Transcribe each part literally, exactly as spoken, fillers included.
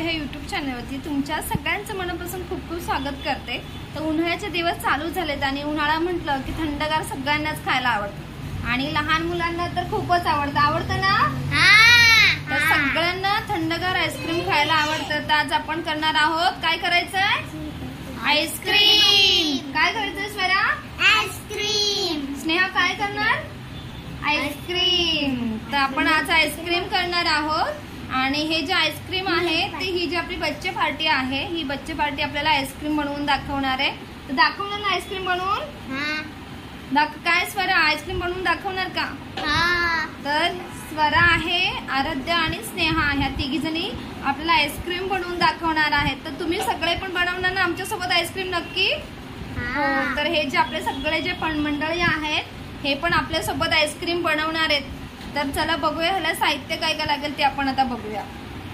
ह्या यूट्यूब चॅनलवरती तुमच्या सगळ्यांचं मनापासून खूप खूप स्वागत करते। तर उन्हाळ्याचे दिवस चालू झालेत आणि उन्हाळा म्हटलं की थंडगार सगळ्यांनाच खायला आवडतं आणि लहान मुलांना तर खूपच आवडतं आवडतं ना। तर सगळ्यांना थंडगार आईस्क्रीम खायला आवडतं। तर आज आपण करणार आहोत, काय करायचंय, आईस्क्रीम। काय करायचंय स्वरा, आईस्क्रीम। स्नेहा काय करणार, आईस्क्रीम। तर आपण आज आईस्क्रीम करणार आहोत आणि हे जे आईस्क्रीम आहे ते ही जी आपली बच्चे पार्टी आहे, ही बच्चे पार्टी आपल्याला आईस्क्रीम बनवून दाखवणार आहे। तर दाखवणार ना आईस्क्रीम बनवून, दाख काय स्वरा आईस्क्रीम बनवून दाखवणार का? तर स्वरा आहे, आराध्या आणि स्नेहा ह्या तिघी जणी आपल्याला आईस्क्रीम बनवून दाखवणार आहेत। तर तुम्ही सगळे पण बनवणार ना आमच्या सोबत आईस्क्रीम नक्की? हो। तर हे जे आपले सगळे जे पण मंडळी आहेत हे पण आपल्या सोबत आईस्क्रीम बनवणार आहेत। तर चला बघूया ह्याला साहित्य काय काय लागेल ते आपण आता बघूया।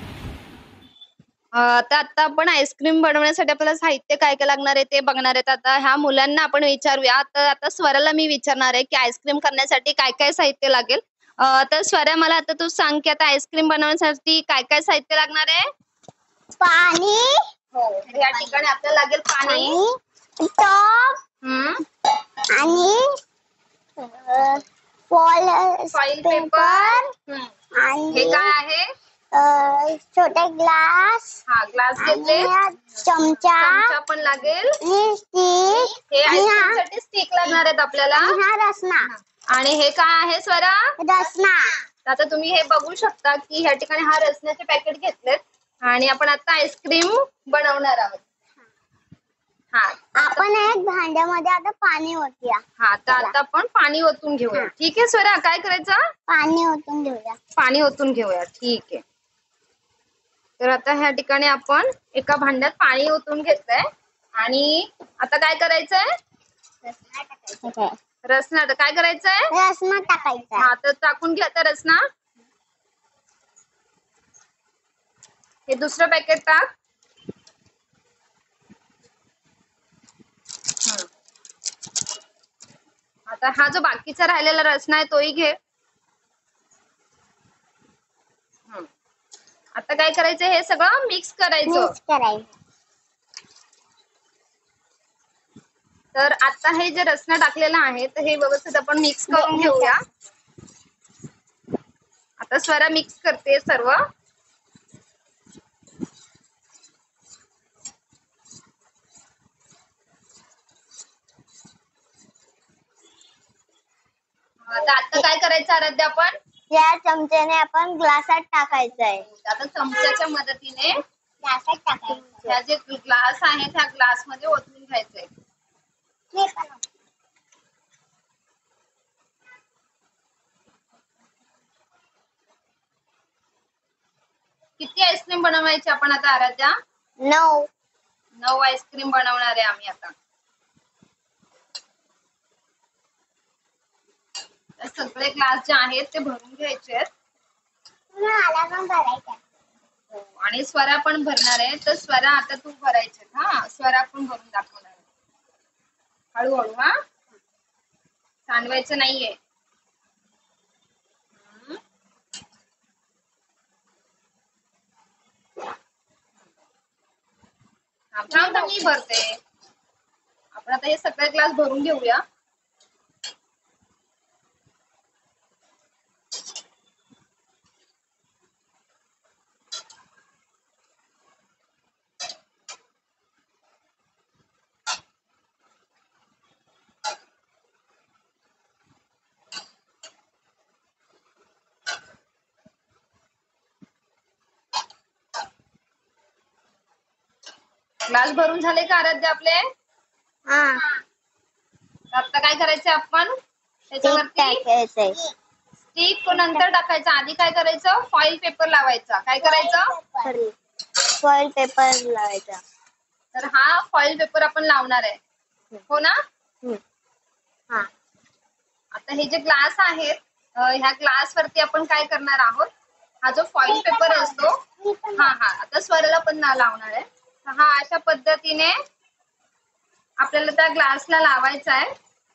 तर आता आपण आईस्क्रीम बनवण्यासाठी आपल्याला साहित्य काय काय लागणार आहे ते बघणार आहेत। आता ह्या मुलांना आपण विचारूया। तर आता स्वराला मी विचारणार आहे की आईस्क्रीम करण्यासाठी काय काय साहित्य लागेल। तर स्वरा मला आता तू सांग की आता आईस्क्रीम बनवण्यासाठी काय काय साहित्य लागणार आहे? पाणी, हो या ठिकाणी आपल्याला लागेल पाणी, आणि फॉइल फॉइल पेपर, आणि हे काय आहे, छोटे ग्लास, हा ग्लास घेतले, चमचा चमचा पण लागेल, स्टिक, हे आईस्क्रीमसाठी स्टिक लागणार आहेत आपल्याला, हा रसना, आणि हे काय आहे स्वरा, रसना। आता तुम्ही हे बघू शकता की ह्या ठिकाणी हा रसण्याचे पॅकेट घेतलेत आणि आपण आता आईस्क्रीम बनवणार आहोत। हा आपण एक भांड्यामध्ये आता पाणी ओतूया। हा तर आता आपण पाणी ओतून घेऊया। ठीक आहे स्वरा, काय करायचं, पाणी ओतून घेऊया, पाणी ओतून घेऊया। ठीक आहे। तर आता ह्या ठिकाणी आपण एका भांड्यात पाणी ओतून घेतलंय आणि आता काय करायचंय, रसना काय करायचंय, रसना टाकायचा। हा तर टाकून घ्या आता रसना। हे दुसरं पॅकेट टाक। आता हा जो बाकीचा राहिलेला रसना आहे तोही घे। आता काय करायचं, हे सगळं मिक्स करायचं। मिक्स करायचं। तर आता हे जे रसना टाकलेलं आहे तर हे व्यवस्थित आपण मिक्स करून घेऊया। आता स्वरा मिक्स करते सर्व। आता काय करायचं आराध्या, आपण या चमच्याने आपण ग्लासात टाकायचं आहे। आता चमच्याच्या मदतीने ग्लासात टाकायचं, ह्या जे ग्लास आहे त्या ग्लास मध्ये ओतून घ्यायचंय। किती आईस्क्रीम बनवायची आपण आता आराध्या? नऊ नऊ आईस्क्रीम बनवणार आहे आम्ही आता। सगळे ग्लास जे आहेत ते भरून घ्यायचे आहेत आणि स्वरा पण भरणार आहे। तर स्वरा आता तू भरायचे, हा स्वरा पण भरून दाखवणार आहे। हळूहळू, हा सांडवायचं नाहीये। थांब मी भरते। आपण आता हे सगळे ग्लास भरून घेऊया। ग्लास भरून झाले का आराध्या आपले? हा। आता काय करायचंय, आपण त्याच्यावरती स्टिक नंतर टाकायचं, आधी काय करायचं, फॉइल पेपर लावायचा। काय करायचं, फॉइल पेपर लावायचा। तर हा फॉइल पेपर आपण लावणार आहे, हो ना? हा। आता हे जे ग्लास आहेत ह्या ग्लास वरती आपण काय करणार आहोत, हा जो फॉइल पेपर असतो, हा हा आता स्वराला पण ना लावणार आहे। हा अशा पद्धतीने आपल्याला त्या ग्लासला लावायचा आहे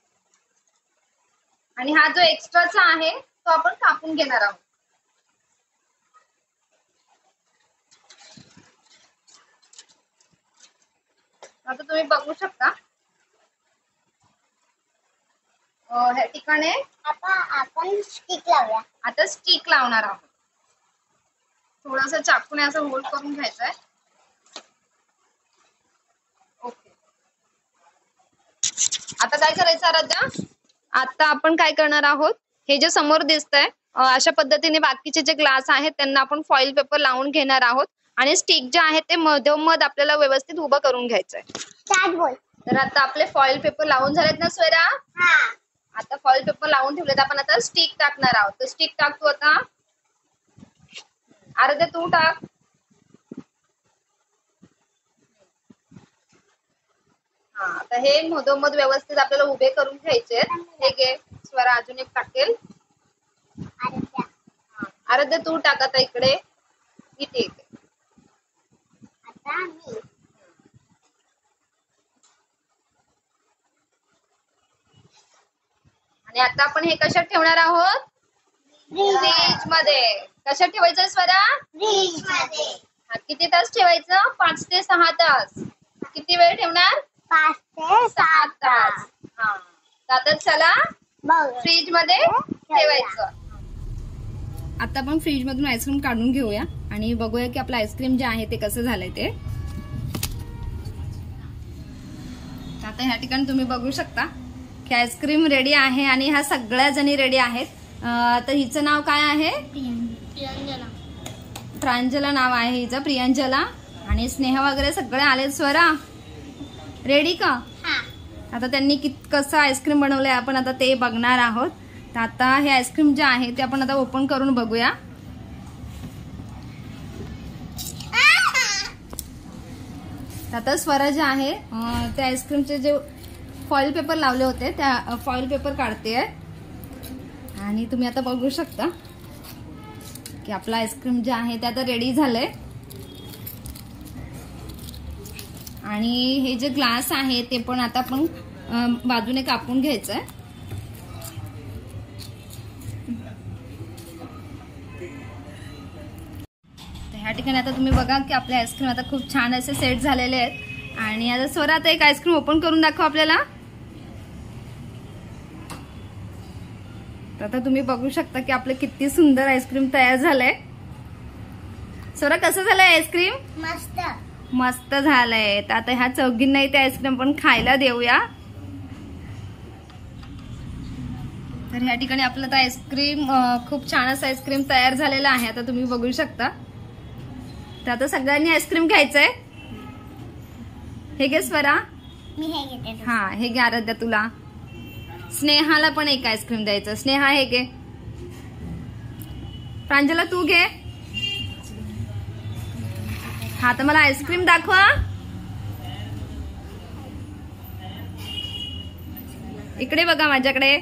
आणि हा जो एक्स्ट्राचा आहे तो आपण कापून घेणार आहोत। आता तुम्ही बघू शकता ह्या ठिकाणी आता आपण स्टिक लावूया. आता स्टिक लावणार आहोत. थोडासा चाकूने असं होल्ड करून घ्यायचंय. ओके. आता काय करायचं आराध्या? आता आपण काय करणार आहोत, हे जे समोर दिसतंय अशा पद्धतीने बाकीचे जे ग्लास आहेत त्यांना आपण फॉइल पेपर लावून घेणार आहोत आणि स्टिक जे आहे ते मधोमध आपल्याला व्यवस्थित उभं करून घ्यायचंय. स्टार्ट बोल. तर आता आपले फॉइल पेपर लावून झालेत ना स्वेरा? हा. आता फॉइल पेपर लावून ठेवलेत. आपण आता स्टिक टाकणार आहोत. तर स्टिक टाकतो आता. अर्धे तू टाक. हा. आता हे मधोमध व्यवस्थित आपल्याला उभे करून घ्यायचे. हे घे स्वरा, अजून एक टाकेल. अर्धे तू टाक आता इकडे. इथे इथे. आता मी. आणि आता आपण हे कशात ठेवणार आहोत? फ्रीज मध्ये. कशात ठेवायचं स्वरा? फ्रीज मध्ये. हा. किती तास ठेवायचं? पाच ते सहा तास. किती वेळ ठेवणार? पाच ते सात तास. हा. आता चला फ्रीज मध्ये ठेवायचं. आता आपण फ्रीज मधून आईस्क्रीम काढून घेऊया आणि बघूया की आपलं आईस्क्रीम जे आहे ते कसं झालंय ते. आता ह्या ठिकाणी तुम्ही बघू शकता की आईस्क्रीम रेडी आहे आणि ह्या सगळ्या जणी रेडी आहेत. तर हिचं नाव काय आहे? प्रियंजना. प्रांजला नाव आहे हिचं, प्रियंजला. आणि स्नेहा वगैरे सगळे आले. स्वरा रेडी का? आता त्यांनी कित कसं आईस्क्रीम बनवलंय आपण आता ते बघणार आहोत. तर आता हे आईस्क्रीम जे आहे ते आपण आता ओपन करून बघूया. आता स्वरा जे आहे त्या आईस्क्रीमचे जे फॉइल पेपर लावले होते त्या फॉइल पेपर काढते आणि तुम्ही आता बघू शकता की आपलं आईस्क्रीम जे आहे ते आता रेडी झालंय. आणि हे जे ग्लास आहे ते पण आता आपण बाजूने कापून घ्यायचंय. ह्या ठिकाणी आता तुम्ही बघा की आपले आईस्क्रीम आता खूप छान असे सेट झालेले आहेत. आणि आता स्वरा आता एक आईस्क्रीम ओपन करून दाखव आपल्याला. आता तुम्ही बघू शकता की आपलं किती सुंदर आईस्क्रीम तयार झालंय. स्वरा कसं झालंय आईस्क्रीम? मस्त. मस्त झालंय. तर आता ह्या चौघींनाही ते आईस्क्रीम आपण खायला देऊया. तर ह्या ठिकाणी आपलं तर आईस्क्रीम खूप छान असं आईस्क्रीम तयार झालेलं आहे. आता तुम्ही बघू शकता. तर आता सगळ्यांनी आईस्क्रीम घ्यायचंय. हे घे स्वरा. मी हे घेते. हा हे घे आराध्या तुला. स्नेहाला पण एक आईस्क्रीम द्यायचं. स्नेहा हे घे. प्रांजला तू घे. हा तर मला आईस्क्रीम दाखवा. इकडे बघा माझ्याकडे.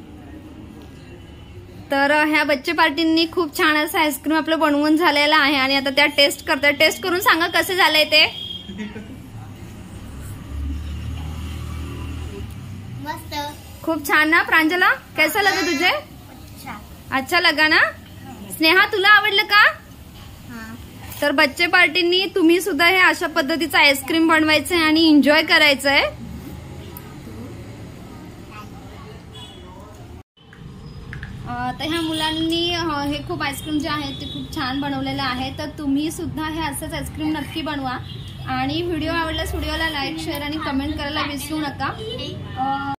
तर ह्या बच्चे पार्टींनी खूप छान असं आईस्क्रीम आपलं बनवून झालेलं आहे आणि आता त्या टेस्ट करतात. टेस्ट करून सांगा कसं झालंय ते. मस्त. खूप छान ना प्रांजला? कैसा लगा तुझे? अच्छा लगा ना? स्नेहा तुला आवडलं का? तर बच्चे पार्टींनी तुम्ही सुद्धा हे अशा पद्धतीचं आईस्क्रीम बनवायचंय आणि एन्जॉय करायचंय. तर ह्या मुलांनी हे खूप आईस्क्रीम जे आहे ते खूप छान बनवलेलं आहे. तर तुम्ही सुद्धा हे असंच आईस्क्रीम नक्की बनवा. आणि व्हिडिओ आवडल्यास व्हिडिओला लाईक शेअर आणि कमेंट करायला विसरू नका.